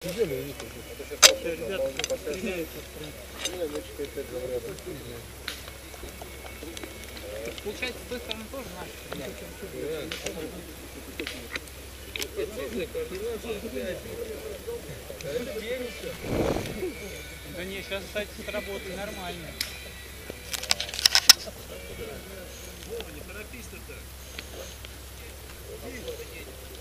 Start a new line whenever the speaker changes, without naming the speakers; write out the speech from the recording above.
Ребята стреляются. Получается, с той стороны тоже наши. Да не, сейчас, кстати, сработает нормально.
Не торопись ты так.